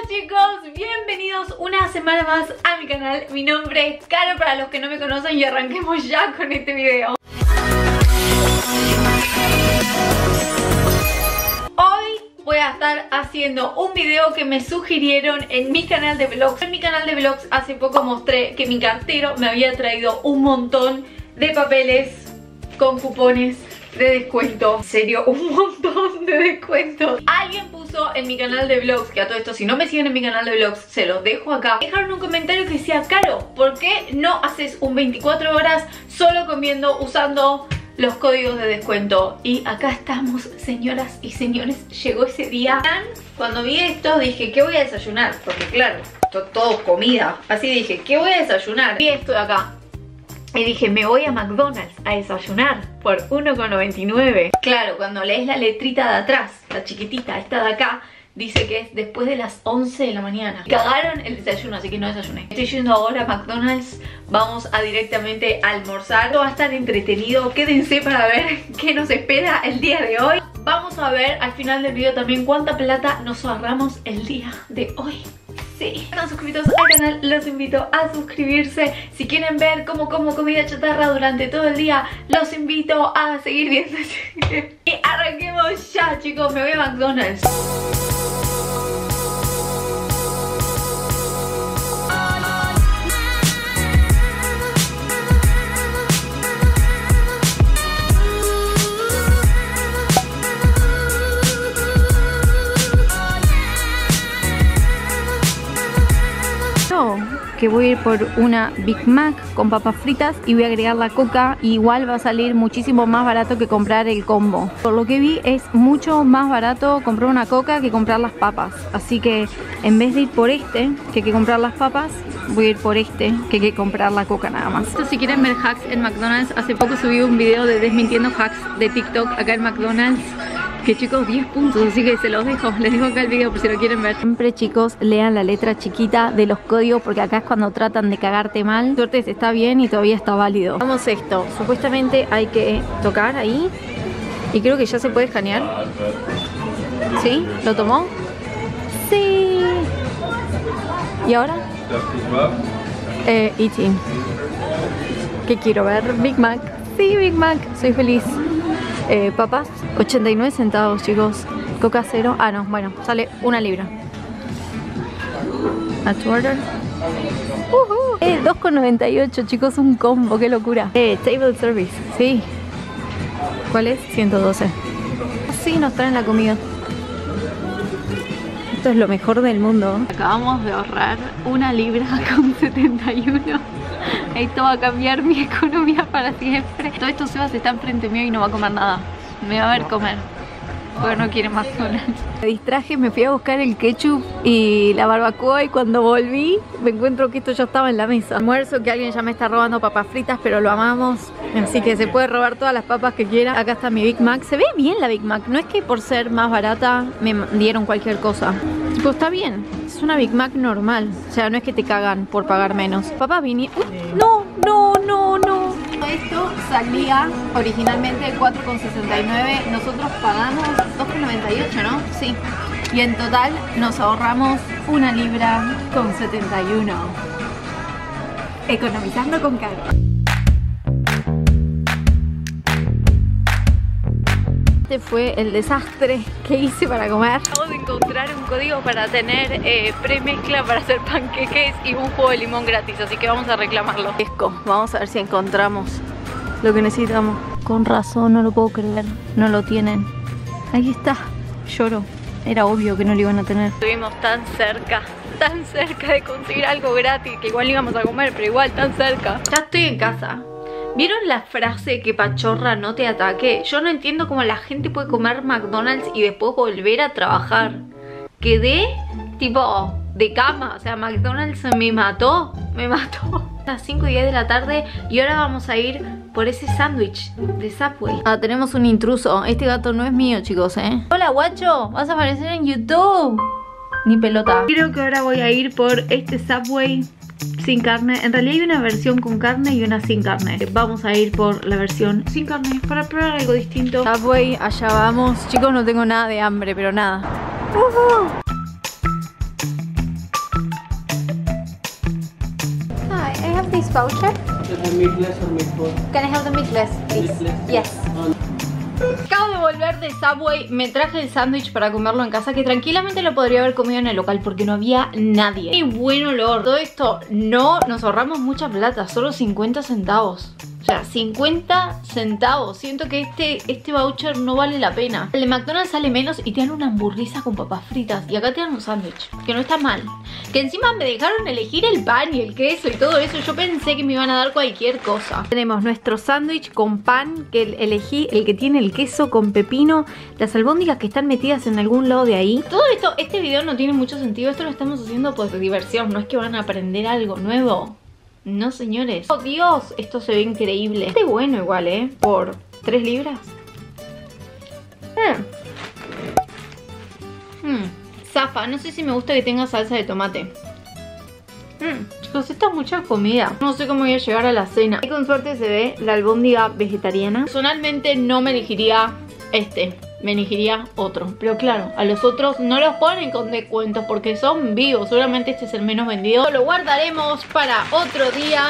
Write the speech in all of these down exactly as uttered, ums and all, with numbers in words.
Chicos, bienvenidos una semana más a mi canal. Mi nombre es Caro para los que no me conocen y arranquemos ya con este video. Hoy voy a estar haciendo un video que me sugirieron en mi canal de vlogs. En mi canal de vlogs hace poco mostré que mi cartero me había traído un montón de papeles con cupones de descuento. En serio, un montón de descuentos. Alguien puso en mi canal de vlogs, que a todo esto, si no me siguen en mi canal de vlogs, se los dejo acá. Dejaron un comentario que decía: Caro, ¿por qué no haces un veinticuatro horas solo comiendo usando los códigos de descuento? Y acá estamos, señoras y señores, llegó ese día. Cuando vi esto dije, ¿qué voy a desayunar? Porque claro, esto todo comida. Así dije, ¿qué voy a desayunar? Vi esto de acá y dije, me voy a McDonald's a desayunar por uno con noventa y nueve. Claro, cuando lees la letrita de atrás, la chiquitita, esta de acá, dice que es después de las once de la mañana. Cagaron el desayuno, así que no desayuné. Estoy yendo ahora a McDonald's. Vamos a directamente a almorzar. Todo va a estar entretenido. Quédense para ver qué nos espera el día de hoy. Vamos a ver al final del video también cuánta plata nos ahorramos el día de hoy. Sí, si están suscritos al canal, los invito a suscribirse. Si quieren ver cómo como comida chatarra durante todo el día, los invito a seguir viendo. Y arranquemos ya, chicos. Me voy a McDonald's. Que voy a ir por una Big Mac con papas fritas y voy a agregar la coca. Igual va a salir muchísimo más barato que comprar el combo. Por lo que vi es mucho más barato comprar una coca que comprar las papas. Así que en vez de ir por este, que hay que comprar las papas, voy a ir por este, que hay que comprar la coca nada más. Esto, si quieren ver hacks en McDonald's, hace poco subí un video de desmintiendo hacks de TikTok acá en McDonald's. Que chicos, diez puntos, así que se los dejo. Les dejo acá el video por si lo quieren ver. Siempre, chicos, lean la letra chiquita de los códigos, porque acá es cuando tratan de cagarte mal. Suerte, está bien y todavía está válido. Vamos esto. Supuestamente hay que tocar ahí. Y creo que ya se puede escanear. ¿Sí? ¿Lo tomó? Sí. ¿Y ahora? Eh, eating. ¿Qué quiero ver? Big Mac. Sí, Big Mac. Soy feliz. Eh, papas, ochenta y nueve centavos, chicos. Coca cero. Ah, no, bueno, sale una libra. Add to order. Uh-huh. Eh, dos con noventa y ocho, chicos, un combo, qué locura. Eh, table service, sí. ¿Cuál es? ciento doce. Así nos traen la comida. Esto es lo mejor del mundo. Acabamos de ahorrar una libra con setenta y uno. Esto va a cambiar mi economía para siempre. Todo esto Sebas está enfrente mío y no va a comer nada. Me va a ver comer, porque no quiere más McDonald's. Me distraje, me fui a buscar el ketchup y la barbacoa, y cuando volví me encuentro que esto ya estaba en la mesa. Almuerzo, que alguien ya me está robando papas fritas, pero lo amamos, así que se puede robar todas las papas que quiera. Acá está mi Big Mac. Se ve bien la Big Mac, no es que por ser más barata me dieron cualquier cosa. Tipo, está bien, es una Big Mac normal. O sea, no es que te cagan por pagar menos. Papas vinieron... Uh, no, no, no, no. Esto salía originalmente cuatro con sesenta y nueve. Nosotros pagamos dos con noventa y ocho, ¿no? Sí. Y en total nos ahorramos una libra con setenta y uno. Economizando con Caro. Este fue el desastre que hice para comer. Acabo de encontrar un código para tener eh, premezcla para hacer panqueques y un jugo de limón gratis, así que vamos a reclamarlo. Esco, vamos a ver si encontramos lo que necesitamos. Con razón, no lo puedo creer, no lo tienen. Ahí está, lloro. Era obvio que no lo iban a tener. Estuvimos tan cerca, tan cerca de conseguir algo gratis, que igual íbamos a comer, pero igual tan cerca. Ya estoy en casa. ¿Vieron la frase que pachorra no te ataque? Yo no entiendo cómo la gente puede comer McDonald's y después volver a trabajar. Quedé tipo de cama, o sea, McDonald's me mató, me mató. A las cinco y diez de la tarde y ahora vamos a ir por ese sándwich de Subway. Ah, tenemos un intruso. Este gato no es mío, chicos, ¿eh? Hola, guacho, vas a aparecer en YouTube. Ni pelota. Creo que ahora voy a ir por este Subway sin carne. En realidad hay una versión con carne y una sin carne. Vamos a ir por la versión sin carne para probar algo distinto. Subway, allá vamos. Chicos, no tengo nada de hambre, pero nada. Uh-huh. this voucher? Meatless or meatball? Can I have the meatless, please? Meatless? Yes. Acabo de volver de Subway, me traje el sándwich para comerlo en casa, que tranquilamente lo podría haber comido en el local porque no había nadie. ¡Qué buen olor! Todo esto no nos ahorramos mucha plata, solo cincuenta centavos. O sea, cincuenta centavos. Siento que este, este voucher no vale la pena. El de McDonald's sale menos y te dan una hamburguesa con papas fritas. Y acá te dan un sándwich, que no está mal. Que encima me dejaron elegir el pan y el queso y todo eso. Yo pensé que me iban a dar cualquier cosa. Tenemos nuestro sándwich con pan, que elegí el que tiene el queso con pepino. Las albóndigas que están metidas en algún lado de ahí. Todo esto, este video no tiene mucho sentido. Esto lo estamos haciendo por diversión. No es que van a aprender algo nuevo. No, señores. Oh, Dios, esto se ve increíble. Este bueno igual, ¿eh? Por tres libras. Eh. Mm. Zafa, no sé si me gusta que tenga salsa de tomate. Mm. Chicos, esta es mucha comida. No sé cómo voy a llegar a la cena. Y con suerte se ve la albóndiga vegetariana. Personalmente no me elegiría este. Me elegiría otro. Pero claro, a los otros no los ponen con descuentos porque son vivos. Seguramente este es el menos vendido. Lo guardaremos para otro día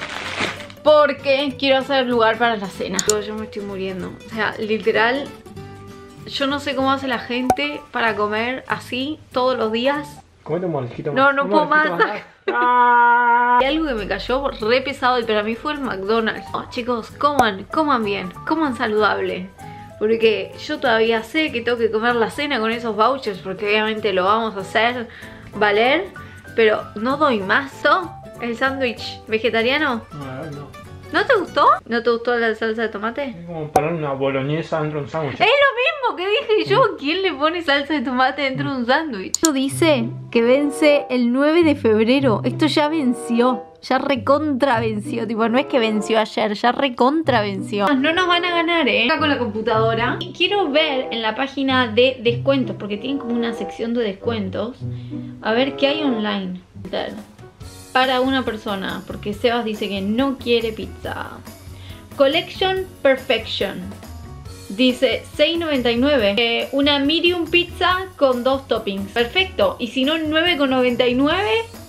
porque quiero hacer lugar para la cena. Yo me estoy muriendo. O sea, literal, yo no sé cómo hace la gente para comer así todos los días. Comete un mordisquito más. No, no Un puedo más. mordisquito más. ¡Ah! Hay algo que me cayó re pesado y para mí fue el McDonald's. Oh, chicos, coman, coman bien, coman saludable. Porque yo todavía sé que tengo que comer la cena con esos vouchers, porque obviamente lo vamos a hacer valer. Pero no doy más, ¿no? El sándwich vegetariano. No, no. ¿No te gustó? ¿No te gustó la salsa de tomate? Es como poner una boloñesa dentro de un sándwich. Es lo mismo que dije yo. ¿Quién le pone salsa de tomate dentro de un sándwich? Esto dice que vence el nueve de febrero. Esto ya venció. Ya recontra venció. Tipo, no es que venció ayer. Ya recontra venció. No nos van a ganar, ¿eh? Acá con la computadora. Y quiero ver en la página de descuentos, porque tienen como una sección de descuentos. A ver qué hay online. Para una persona, porque Sebas dice que no quiere pizza. Collection Perfection dice seis noventa y nueve. eh, Una medium pizza con dos toppings. Perfecto. Y si no, nueve noventa y nueve.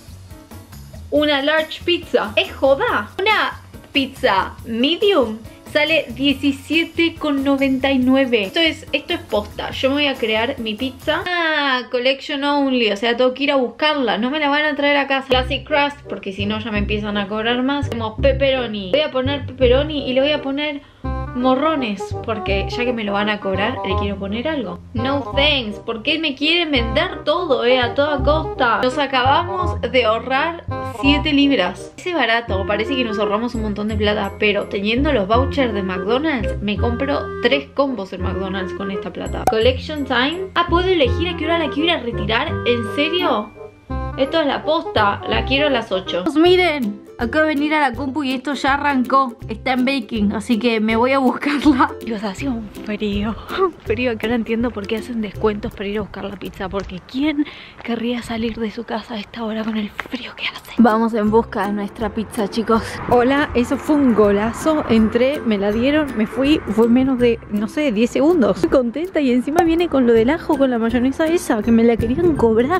Una large pizza. Es joda. Una pizza medium sale diecisiete noventa y nueve. Esto es, esto es posta. Yo me voy a crear mi pizza. Ah, collection only. O sea, tengo que ir a buscarla. No me la van a traer a casa. Classic crust, porque si no ya me empiezan a cobrar más. Tenemos pepperoni. Voy a poner pepperoni y le voy a poner morrones, porque ya que me lo van a cobrar, le quiero poner algo. No thanks. ¿Por qué me quieren vender todo, eh? A toda costa. Nos acabamos de ahorrar siete libras. Ese barato. Parece que nos ahorramos un montón de plata, pero teniendo los vouchers de McDonald's, me compro tres combos en McDonald's con esta plata. Collection time. Ah, puedo elegir a qué hora la quiero ir a retirar. ¿En serio? Esto es la posta. La quiero a las ocho. Pues miren, acabo de venir a la compu y esto ya arrancó. Está en baking, así que me voy a buscarla. Dios, hacía un frío. Un frío que ahora entiendo por qué hacen descuentos para ir a buscar la pizza. Porque ¿quién querría salir de su casa a esta hora con el frío que hace? Vamos en busca de nuestra pizza, chicos. Hola, eso fue un golazo. Entré, me la dieron, me fui. Fue menos de, no sé, diez segundos. Estoy contenta y encima viene con lo del ajo, con la mayonesa esa, que me la querían cobrar.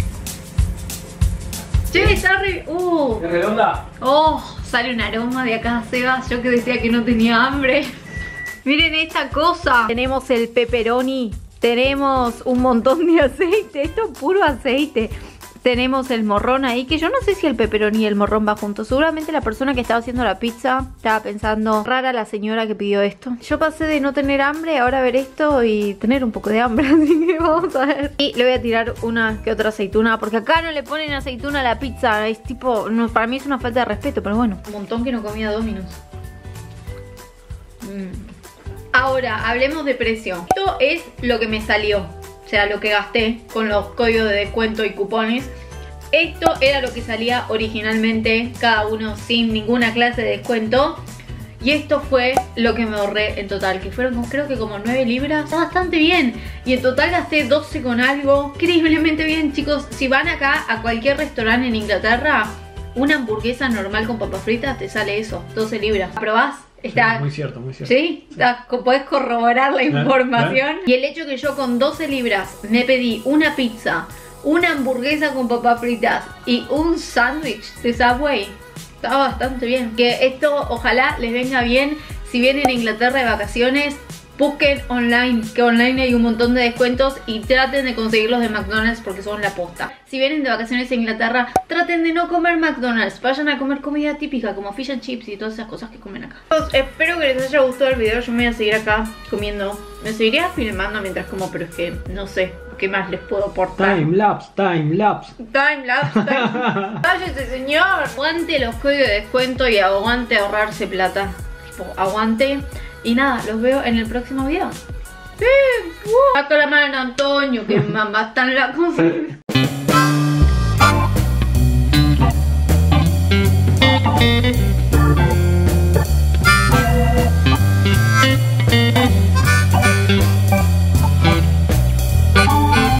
Che, está re... Uh. ¿Es redonda? Oh, sale un aroma de acá, Sebas. Yo que decía que no tenía hambre. Miren esta cosa. Tenemos el pepperoni. Tenemos un montón de aceite. Esto es puro aceite. Tenemos el morrón ahí, que yo no sé si el pepperoni y el morrón va juntos. Seguramente la persona que estaba haciendo la pizza estaba pensando, rara la señora que pidió esto. Yo pasé de no tener hambre a ahora ver esto y tener un poco de hambre, así que vamos a ver. Y le voy a tirar una que otra aceituna, porque acá no le ponen aceituna a la pizza. Es tipo, no, para mí es una falta de respeto, pero bueno. Un montón que no comía Domino's. Mm. Ahora, hablemos de precio. Esto es lo que me salió. O sea, lo que gasté con los códigos de descuento y cupones. Esto era lo que salía originalmente, cada uno sin ninguna clase de descuento. Y esto fue lo que me ahorré en total, que fueron creo que como nueve libras. Está bastante bien. Y en total gasté doce con algo. Increíblemente bien, chicos. Si van acá a cualquier restaurante en Inglaterra, una hamburguesa normal con papas fritas te sale eso, doce libras. ¿Aprobás? Está, muy cierto, muy cierto. ¿Sí? Está, podés corroborar la información. ¿Eh? Y el hecho que yo con doce libras me pedí una pizza, una hamburguesa con papas fritas y un sándwich de Subway, Está bastante bien. Que esto ojalá les venga bien si vienen a Inglaterra de vacaciones. Busquen online, que online hay un montón de descuentos y traten de conseguirlos de McDonald's porque son la posta. Si vienen de vacaciones a Inglaterra, traten de no comer McDonald's, vayan a comer comida típica como fish and chips y todas esas cosas que comen acá. Entonces, espero que les haya gustado el video, yo me voy a seguir acá comiendo. Me seguiría filmando mientras como, pero es que no sé qué más les puedo aportar. Time lapse, time lapse. Time lapse, time. Cállese, señor. Aguante los códigos de descuento y aguante ahorrarse plata. Tipo, aguante. Y nada, los veo en el próximo video. Sí, uh, saca la mano Antonio, que mamá está en la cosa.